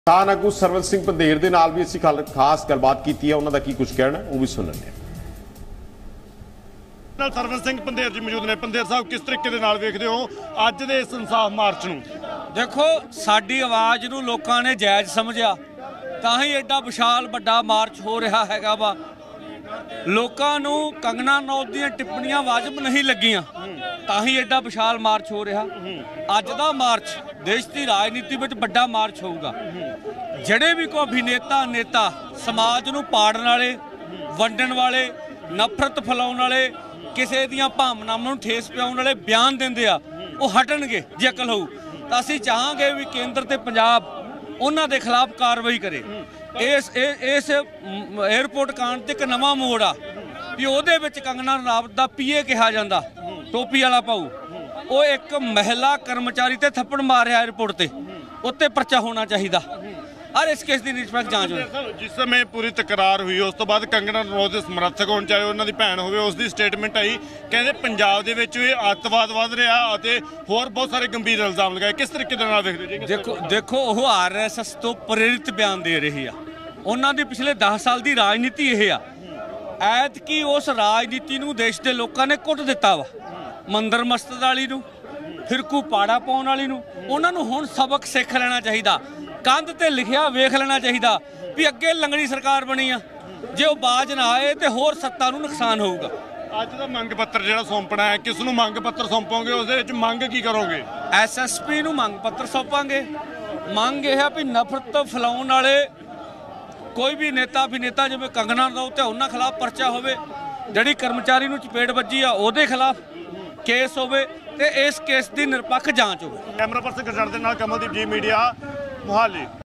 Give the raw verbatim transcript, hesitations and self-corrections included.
ਕਿਸਾਨ ਆਗੂ ਸਰਵਨ ਸਿੰਘ ਪੰਧੇਰ ਦੇ ਨਾਲ ਵੀ ਅਸੀਂ ਖਾਸ ਗੱਲਬਾਤ ਕੀਤੀ ਹੈ। ਉਹਨਾਂ ਦਾ ਕੀ ਕੁਝ ਕਹਿਣਾ ਉਹ ਵੀ ਸੁਣਨੇ ਆ। ਸਰਵਨ ਸਿੰਘ ਪੰਧੇਰ ਜੀ ਮੌਜੂਦ ਨੇ। ਪੰਧੇਰ ਸਾਹਿਬ, ਕਿਸ ਤਰੀਕੇ ਦੇ ਨਾਲ ਵੇਖਦੇ ਹੋ ਅੱਜ ਦੇ ਇਸ ਇਨਸਾਫ ਮਾਰਚ ਨੂੰ? देखो साडी आवाज़ नूं लोकां ने जायज़ समझिया तां ही एडा विशाल वड्डा मार्च हो रहा हैगा वा। लोकां नूं कंगना रनौत दीयां टिप्पणियां वाजिब नहीं लगियां तां ही एडा विशाल मार्च हो रहा। अज दा मार्च देश की राजनीति विच वड्डा मार्च होऊगा। जिहड़े भी कोई अभिनेता नेता समाज नूं पाड़न वाले, वंडण वाले, नफरत फैलाउण वाले, किसी दीयां भावनावां नूं ठेस पाउण वाले बयान दिंदे आ, वो हटणगे जे अकल होऊ। ਤਾਂ ਅਸੀਂ ਚਾਹਾਂਗੇ ਵੀ ਕੇਂਦਰ ਤੇ ਪੰਜਾਬ ਉਹਨਾਂ ਦੇ ਖਿਲਾਫ ਕਾਰਵਾਈ ਕਰੇ। ਇਸ ਇਸ 에ਅਰਪੋਰਟ ਕਾਂਡ ਤੇ ਇੱਕ ਨਵਾਂ ਮੋੜ ਆ ਵੀ ਉਹਦੇ ਵਿੱਚ ਕੰਗਨਾ ਰਣਾਵਤ ਦਾ ਪੀਏ ਕਿਹਾ ਜਾਂਦਾ, ਟੋਪੀ ਵਾਲਾ ਪਾਉ, ਉਹ ਇੱਕ ਮਹਿਲਾ ਕਰਮਚਾਰੀ ਤੇ ਥੱਪੜ ਮਾਰਿਆ 에ਅਰਪੋਰਟ ਤੇ, ਉੱਤੇ ਪਰਚਾ ਹੋਣਾ ਚਾਹੀਦਾ। और इस केस की निष्पक्ष जांच हो। जिस समय पूरी तकरार हुई उस तो बाद कंगना रनौत के समर्थक होने चाहे उन्होंने भैन हो उसकी स्टेटमेंट आई, कहते पंजाब के विच अतवाद वध रहा और होर बहुत सारे गंभीर इल्जाम लगाए। किस तरीके देखते जी? देखो देखो वो आर एस एस तो प्रेरित बयान दे रही है। उन्होंने पिछले दस साल की राजनीति यह आ। ऐतकी उस राजनीति नूं देश के लोगों ने कुट दिता वा। मंदिर मस्जिद वाली नूं, फिरकू पाड़ा पाउण वाली नूं, उन्हां नूं हुण सबक सिख लेना चाहिए। कंध ते लिखिया वेख लेना चाहिए भी अगे लंगड़ी सरकार बनी आ, जे वो बाज ना आए तो होर सत्ता नूं नुकसान होऊगा। अज दा मंग पत्र जिहड़ा सौंपना है, किस नूं मंग पत्र सौंपोगे? उस दे विच मंग की करोगे? एस एस पी नूं मंग पत्र सौंपांगे। मंग यह है भी नफरत फैलाउण वाले कोई भी नेता अभिनेता जिवें कंगना रनौत ते उन्हां खिलाफ परचा होवे, जिहड़ी कर्मचारी नूं चपेट वज्जी आ उहदे खिलाफ केस होवे ते इस केस की निरपक्ष जांच होवे। कैमरा पर्सन गुरजंट दे नाल कमलदीप जी मीडिया मोहाली।